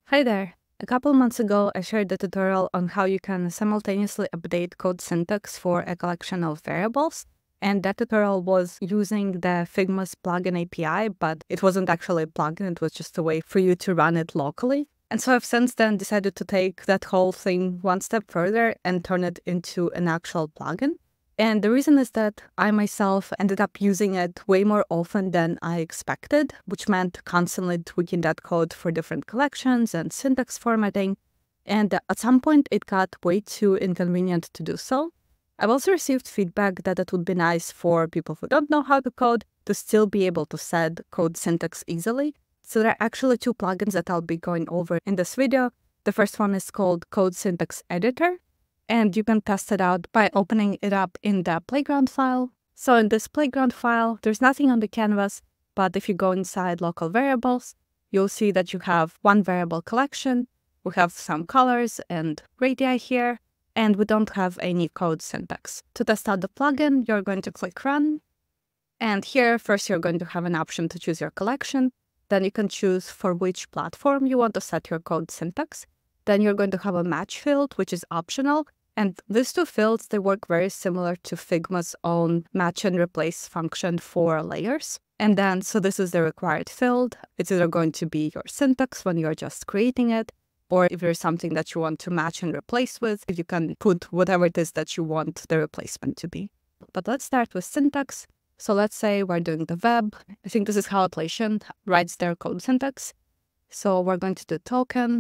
Hi there. A couple months ago, I shared a tutorial on how you can simultaneously update code syntax for a collection of variables. And that tutorial was using the Figma's plugin API, but it wasn't actually a plugin, it was just a way for you to run it locally. And so I've since then decided to take that whole thing one step further and turn it into an actual plugin. And the reason is that I myself ended up using it way more often than I expected, which meant constantly tweaking that code for different collections and syntax formatting. And at some point, it got way too inconvenient to do so. I've also received feedback that it would be nice for people who don't know how to code to still be able to set code syntax easily. So there are actually two plugins that I'll be going over in this video. The first one is called Code Syntax Editor, and you can test it out by opening it up in the playground file. So in this playground file, there's nothing on the canvas, but if you go inside local variables, you'll see that you have one variable collection. We have some colors and radii here, and we don't have any code syntax. To test out the plugin, you're going to click Run. And here, first, you're going to have an option to choose your collection. Then you can choose for which platform you want to set your code syntax. Then you're going to have a match field, which is optional. And these two fields, they work very similar to Figma's own match and replace function for layers. And then, so this is the required field. It's either going to be your syntax when you're just creating it, or if there's something that you want to match and replace with, you can put whatever it is that you want the replacement to be. But let's start with syntax. So let's say we're doing the web. I think this is how Atlassian writes their code syntax. So we're going to do token.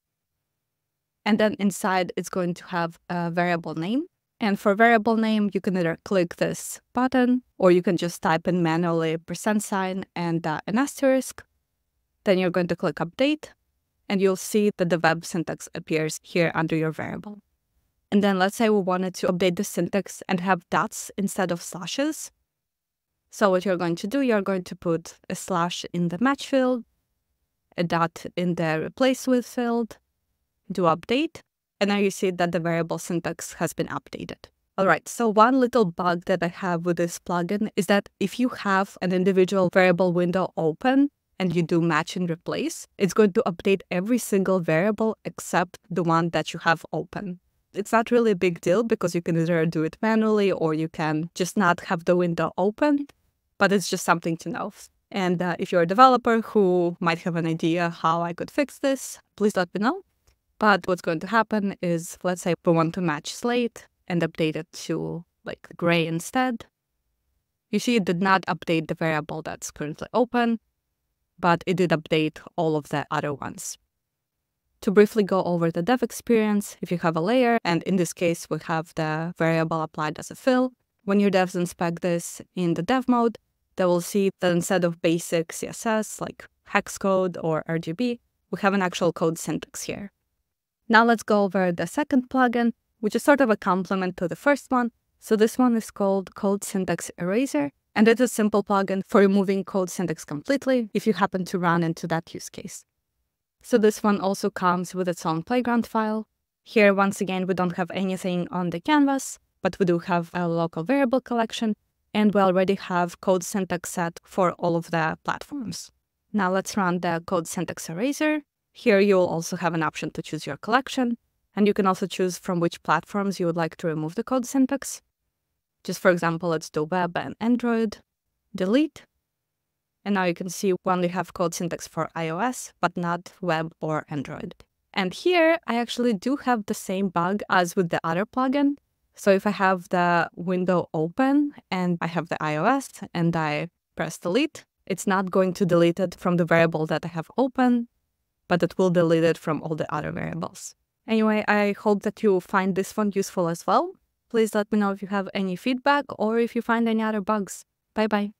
And then inside, it's going to have a variable name. And for variable name, you can either click this button, or you can just type in manually $sign and an asterisk. Then you're going to click update, and you'll see that the web syntax appears here under your variable. And then let's say we wanted to update the syntax and have dots instead of slashes. So what you're going to do, you're going to put a slash in the match field, a dot in the replace with field, do update, and now you see that the variable syntax has been updated. All right, so one little bug that I have with this plugin is that if you have an individual variable window open and you do match and replace, it's going to update every single variable except the one that you have open. It's not really a big deal because you can either do it manually or you can just not have the window open, but it's just something to know. And if you're a developer who might have an idea how I could fix this, please let me know. But what's going to happen is, let's say we want to match slate and update it to like gray instead. You see it did not update the variable that's currently open, but it did update all of the other ones. To briefly go over the dev experience, if you have a layer, and in this case we have the variable applied as a fill, when your devs inspect this in the dev mode, they will see that instead of basic CSS like hex code or RGB, we have an actual code syntax here. Now let's go over the second plugin, which is sort of a complement to the first one. So this one is called Code Syntax Eraser, and it's a simple plugin for removing code syntax completely if you happen to run into that use case. So this one also comes with its own playground file. Here, once again, we don't have anything on the canvas, but we do have a local variable collection, and we already have code syntax set for all of the platforms. Now let's run the Code Syntax Eraser. Here you'll also have an option to choose your collection, and you can also choose from which platforms you would like to remove the code syntax. Just for example, let's do web and Android, delete, and now you can see we only have code syntax for iOS, but not web or Android. And here I actually do have the same bug as with the other plugin. So if I have the window open and I have the iOS and I press delete, it's not going to delete it from the variable that I have open, but it will delete it from all the other variables. Anyway, I hope that you find this one useful as well. Please let me know if you have any feedback or if you find any other bugs. Bye-bye.